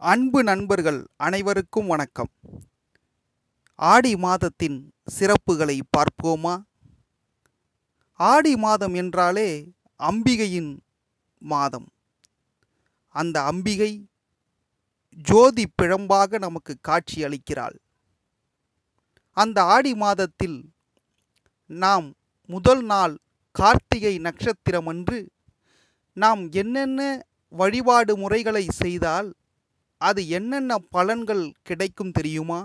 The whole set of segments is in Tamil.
அன்பு நண்பர்கள் அனைவருக்கும் வணக்கம். ஆடி மாதத்தின் சிறப்புகளை பார்ப்போமா? ஆடி மாதம் என்றாலே அம்பிகையின் மாதம். அந்த அம்பிகை ஜோதி பிழம்பாக நமக்கு காட்சி அளிக்கிறாள். அந்த ஆடி மாதத்தில் நாம் முதல் நாள் கார்த்திகை நட்சத்திரமன்று நாம் என்னென்ன வழிபாடு முறைகளை செய்தால் அது என்னென்ன பலன்கள் கிடைக்கும் தெரியுமா?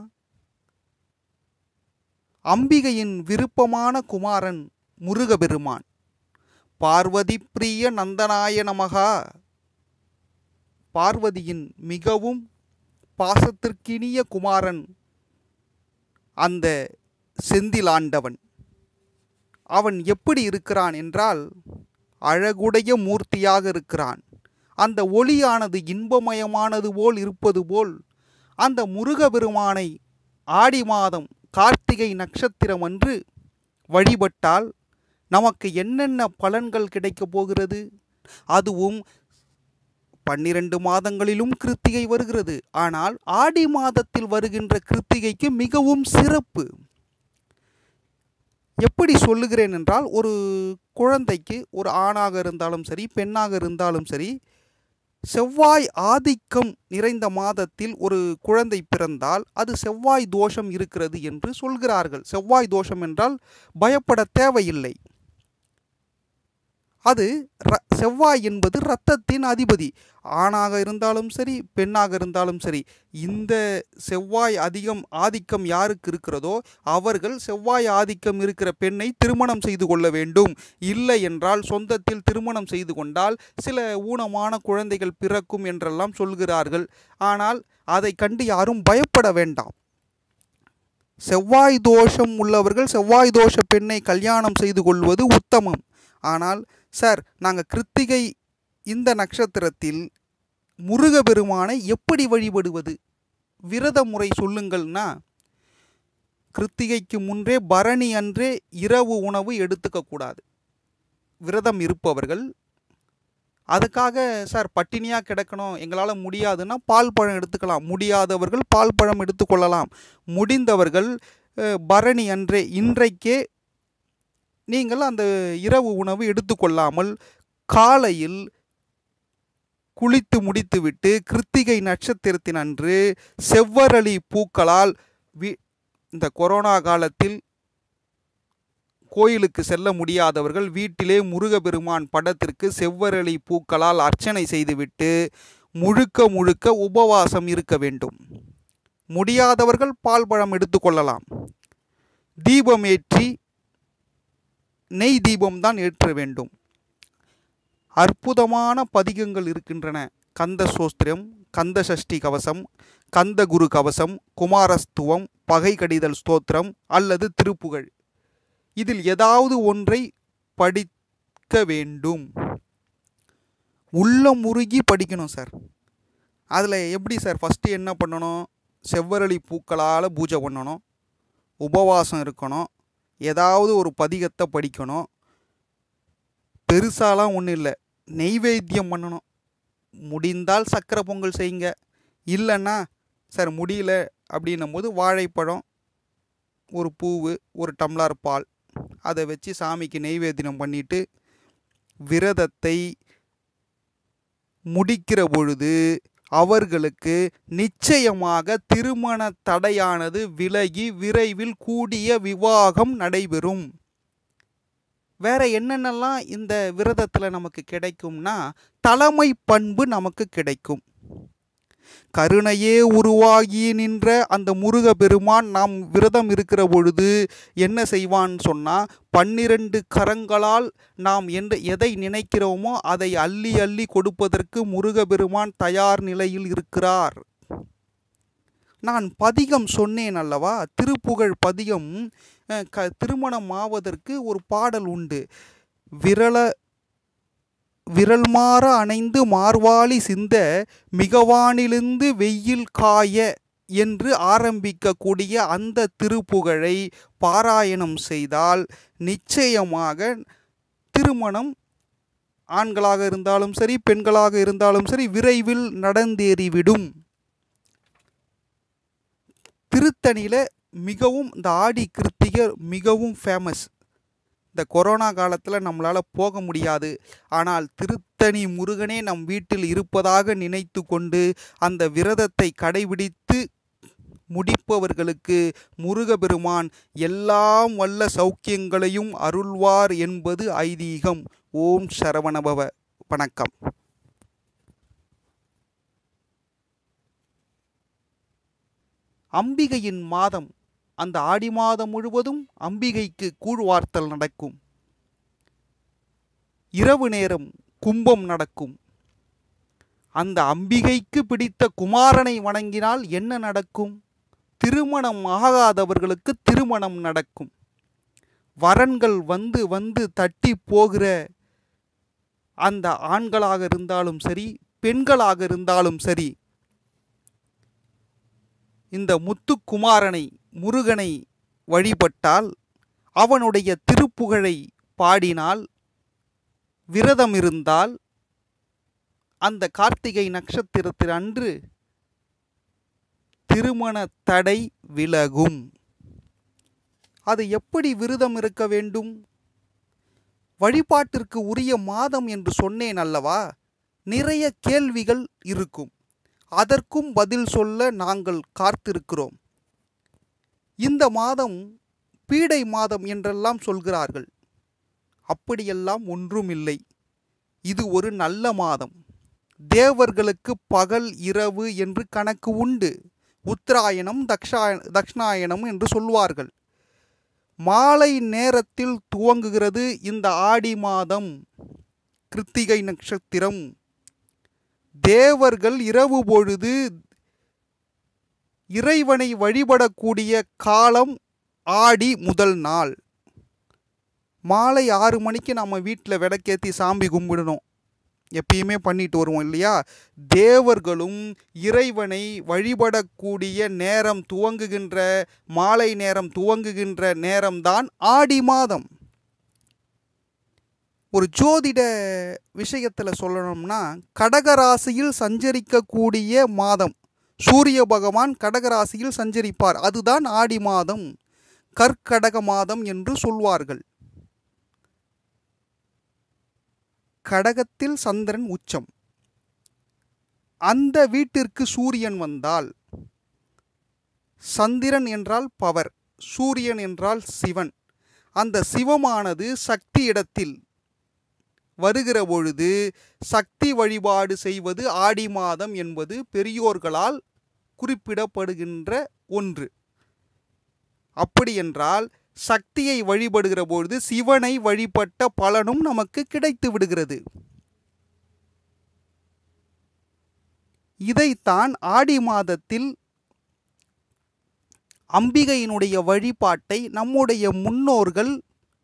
அம்பிகையின் விருப்பமான குமாரன் முருகபெருமான். பார்வதி பிரிய நந்தனாய நமகா. பார்வதியின் மிகவும் பாசத்திற்கினிய குமாரன் அந்த செந்திலாண்டவன். அவன் எப்படி இருக்கிறான் என்றால் அழகுடைய மூர்த்தியாக இருக்கிறான். அந்த ஒளியானது இன்பமயமானது போல் இருப்பது போல் அந்த முருகபெருமானை ஆடி மாதம் கார்த்திகை நட்சத்திரம் அன்று வழிபட்டால் நமக்கு என்னென்ன பலன்கள் கிடைக்கப் போகிறது? அதுவும் 12 மாதங்களிலும் கிருத்திகை வருகிறது. ஆனால் ஆடி மாதத்தில் வருகின்ற கிருத்திகைக்கு மிகவும் சிறப்பு. எப்படி சொல்லுகிறேன் என்றால், ஒரு குழந்தைக்கு, ஒரு ஆணாக இருந்தாலும் சரி பெண்ணாக இருந்தாலும் சரி, செவ்வாய் ஆதிக்கம் நிறைந்த மாதத்தில் ஒரு குழந்தை பிறந்தால் அது செவ்வாய் தோஷம் இருக்கிறது என்று சொல்கிறார்கள். செவ்வாய் தோஷம் என்றால் பயப்பட தேவையில்லை. அது செவ்வாய் என்பது இரத்தத்தின் அதிபதி. ஆணாக இருந்தாலும் சரி பெண்ணாக இருந்தாலும் சரி, இந்த செவ்வாய் ஆதிக்கம் யாருக்கு இருக்கிறதோ அவர்கள் செவ்வாய் ஆதிக்கம் இருக்கிற பெண்ணை திருமணம் செய்து கொள்ள வேண்டும். இல்லை என்றால் சொந்தத்தில் திருமணம் செய்து கொண்டால் சில ஊனமான குழந்தைகள் பிறக்கும் என்றெல்லாம் சொல்கிறார்கள். ஆனால் அதை கண்டு யாரும் பயப்பட வேண்டாம். செவ்வாய் தோஷம் உள்ளவர்கள் செவ்வாய் தோஷ பெண்ணை கல்யாணம் செய்து கொள்வது உத்தமம். ஆனால் சார், நாங்கள் கிருத்திகை இந்த நட்சத்திரத்தில் முருகபெருமானை எப்படி வழிபடுவது? விரத முறை சொல்லுங்கள்னா, கிருத்திகைக்கு முன்றே பரணி அன்றே இரவு உணவு எடுத்துக்கக்கூடாது விரதம் இருப்பவர்கள். அதுக்காக சார் பட்டினியாக கிடக்கணும், எங்களால் முடியாதுன்னா பால் பழம் எடுத்துக்கலாம். முடியாதவர்கள் பால் பழம் எடுத்துக்கொள்ளலாம். முடிந்தவர்கள் பரணி அன்றே இன்றைக்கே நீங்கள் அந்த இரவு உணவு எடுத்துக்கொள்ளாமல் காலையில் குளித்து முடித்துவிட்டு கிருத்திகை நட்சத்திரத்தின் அன்று செவ்வரளி பூக்களால் இந்த கொரோனா காலத்தில் கோயிலுக்கு செல்ல முடியாதவர்கள் வீட்டிலே முருகபெருமான் படத்திற்கு செவ்வரளி பூக்களால் அர்ச்சனை செய்துவிட்டு முழுக்க உபவாசம் இருக்க வேண்டும். முடியாதவர்கள் பால் பழம் எடுத்துக்கொள்ளலாம். தீபம் ஏற்றி நெய் தீபம்தான் ஏற்ற வேண்டும். அற்புதமான பதிகங்கள் இருக்கின்றன. கந்த சோஸ்திரம், கந்த சஷ்டி கவசம், கந்த குரு கவசம், குமாரஸ்துவம், பகை கடிதல் ஸ்தோத்திரம் அல்லது திருப்புகழ். இதில் ஏதாவது ஒன்றை படிக்க வேண்டும். உள்ளம் உருகி படிக்கணும் சார். அதில் எப்படி சார்? ஃபஸ்ட்டு என்ன பண்ணணும்? செவ்வரளி பூக்களால் பூஜை பண்ணணும், உபவாசம் இருக்கணும், ஏதாவது ஒரு பதிகத்தை படிக்கணும். பெருசாலாம் ஒன்றும் இல்லை, நெய்வேத்தியம் பண்ணணும். முடிந்தால் சக்கரை பொங்கல் செய்யுங்க. இல்லைன்னா சார் முடியல அப்படின்னும் போது வாழைப்பழம், ஒரு பூவு, ஒரு டம்ளர் பால், அதை வச்சு சாமிக்கு நெய்வேத்தியம் பண்ணிவிட்டு விரதத்தை முடிக்கிற பொழுது அவர்களுக்கு நிச்சயமாக திருமண தடையானது விலகி விரைவில் கூடிய விவாகம் நடைபெறும். வேற என்னென்னலாம் இந்த விரதத்தில் நமக்கு கிடைக்கும்னா, தலைமை பண்பு நமக்கு கிடைக்கும். கருணையே உருவாகி நின்ற அந்த முருகபெருமான் நாம் விரதம் இருக்கிற பொழுது என்ன செய்வான் சொன்னால், 12 கரங்களால் நாம் எதை நினைக்கிறோமோ அதை அள்ளி அள்ளி கொடுப்பதற்கு முருகபெருமான் தயார் நிலையில் இருக்கிறார். நான் பதிகம் சொன்னேன் அல்லவா? திருப்புகழ் பதிகம். திருமணம் ஆவதற்கு ஒரு பாடல் உண்டு. விரல்மாற அணைந்து மார்வாளி சிந்த மிகவானிலிருந்து வெயில் காய என்று ஆரம்பிக்கக்கூடிய அந்த திருப்புகழை பாராயணம் செய்தால் நிச்சயமாக திருமணம் ஆண்களாக இருந்தாலும் சரி பெண்களாக இருந்தாலும் சரி விரைவில் நடந்தேறிவிடும். திருத்தணியில் மிகவும் இந்த ஆடி கிருத்திகை மிகவும் ஃபேமஸ். இந்த கொரோனா காலத்தில் நம்மளால் போக முடியாது. ஆனால் திருத்தணி முருகனே நம் வீட்டில் இருப்பதாக நினைத்து கொண்டு அந்த விரதத்தை கடைபிடித்து முடிப்பவர்களுக்கு முருகபெருமான் எல்லாம் வல்ல சௌக்கியங்களையும் அருள்வார் என்பது ஐதீகம். ஓம் சரவணபவ. வணக்கம். அம்பிகையின் மாதம். அந்த ஆடி மாதம் முழுவதும் அம்பிகைக்கு கூழ்வார்த்தல் நடக்கும். இரவு நேரம் கும்பம் நடக்கும். அந்த அம்பிகைக்கு பிடித்த குமாரனை வணங்கினால் என்ன நடக்கும்? திருமணம் ஆகாதவர்களுக்கு திருமணம் நடக்கும். வரன்கள் வந்து வந்து தட்டி போகிற அந்த ஆண்களாக இருந்தாலும் சரி, பெண்களாக இருந்தாலும் சரி, இந்த முத்துக்குமாரனை முருகனை வழிபட்டால், அவனுடைய திருப்புகழை பாடினால், விரதம் இருந்தால், அந்த கார்த்திகை நட்சத்திரத்தில் அன்று திருமண தடை விலகும். அது எப்படி விரதம் இருக்க வேண்டும்? வழிபாட்டிற்கு உரிய மாதம் என்று சொன்னேன் அல்லவா? நிறைய கேள்விகள் இருக்கும். அதற்கும் பதில் சொல்ல நாங்கள் காத்திருக்கிறோம். இந்த மாதம் பீடை மாதம் என்றெல்லாம் சொல்கிறார்கள். அப்படியெல்லாம் ஒன்றும் இல்லை. இது ஒரு நல்ல மாதம். தேவர்களுக்கு பகல் இரவு என்று கணக்கு உண்டு. உத்தராயணம் தக்ஷாயணம் என்று சொல்வார்கள். மாலை நேரத்தில் துவங்குகிறது இந்த ஆடி மாதம். கிருத்திகை நட்சத்திரம். தேவர்கள் இரவு பொழுது இறைவனை வழிபடக்கூடிய காலம் ஆடி முதல் நாள். மாலை 6 மணிக்கு நம்ம வீட்டில் விளக்கேற்றி சாமி கும்பிடணும். எப்பயுமே பண்ணிட்டு வருவோம் இல்லையா? தேவர்களும் இறைவனை வழிபடக்கூடிய நேரம் துவங்குகின்ற மாலை நேரம் துவங்குகின்ற நேரம்தான் ஆடி மாதம். ஒரு ஜோதிட விஷயத்தில் சொல்லணும்னா, கடகராசியில் சஞ்சரிக்கக்கூடிய மாதம். சூரிய பகவான் கடகராசியில் சஞ்சரிப்பார். அதுதான் ஆடி மாதம், கற்கடக மாதம் என்று சொல்வார்கள். கடகத்தில் சந்திரன் உச்சம். அந்த வீட்டிற்கு சூரியன் வந்தால், சந்திரன் என்றால் பவர், சூரியன் என்றால் சிவன். அந்த சிவமானது சக்தி இடத்தில் வருகிற பொழுது சக்தி வழிபாடு செய்வது ஆடி மாதம் என்பது பெரியோர்களால் குறிப்பிடப்படுகின்ற ஒன்று. அப்படி என்றால் சக்தியை வழிபடுகிற பொழுது சிவனை வழிபட்ட பலனும் நமக்கு கிடைத்து விடுகிறது. இதைத்தான் ஆடி மாதத்தில் அம்பிகையினுடைய வழிபாட்டை நம்முடைய முன்னோர்கள்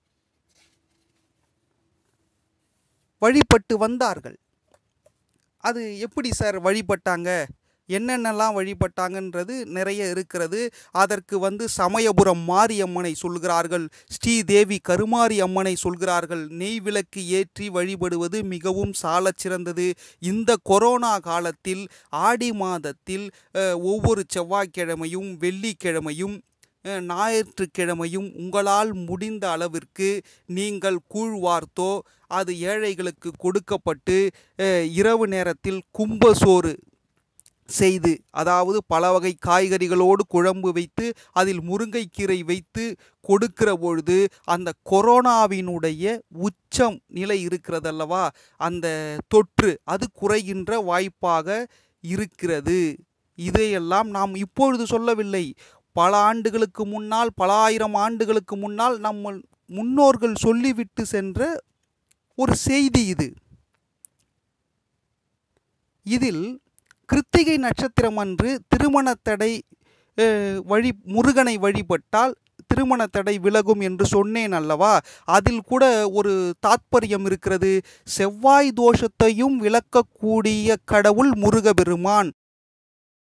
வழிபட்டு வந்தார்கள். அது எப்படி சார் வழிபட்டாங்க, என்னென்னலாம் வழிபட்டாங்கன்றது நிறைய இருக்கிறது. அதற்கு சமயபுரம் மாரியம்மனை சொல்கிறார்கள், ஸ்ரீதேவி கருமாரி அம்மனை சொல்கிறார்கள். நெய் விளக்கு ஏற்றி வழிபடுவது மிகவும் சாலச் சிறந்தது. இந்த கொரோனா காலத்தில் ஆடி மாதத்தில் ஒவ்வொரு செவ்வாய்க்கிழமையும் வெள்ளிக்கிழமையும் ஞாயிற்றுக்கிழமையும் உங்களால் முடிந்த அளவிற்கு நீங்கள் கூழ்வார்த்தோ அது ஏழைகளுக்கு கொடுக்கப்பட்டு இரவு நேரத்தில் கும்பசோறு செய்து, அதாவது பல வகை காய்கறிகளோடு குழம்பு வைத்து அதில் முருங்கைக்கீரை வைத்து கொடுக்கிற பொழுது அந்த கொரோனாவினுடைய உச்சம் நிலை இருக்கிறதல்லவா, அந்த தொற்று அது குறைகின்ற வாய்ப்பாக இருக்கிறது. இதையெல்லாம் நாம் இப்பொழுது சொல்லவில்லை. பல ஆண்டுகளுக்கு முன்னால், பல ஆயிரம் ஆண்டுகளுக்கு முன்னால் நம்ம முன்னோர்கள் சொல்லிவிட்டு சென்ற ஒரு செய்தி இது. இதில் கிருத்திகை நட்சத்திரம் அன்று திருமண தடை முருகனை வழிபட்டால் திருமண தடை விலகும் என்று சொன்னேன் அல்லவா? அதில் கூட ஒரு தாத்பரியம் இருக்கிறது. செவ்வாய் தோஷத்தையும் விலக்கக்கூடிய கடவுள் முருகபெருமான்.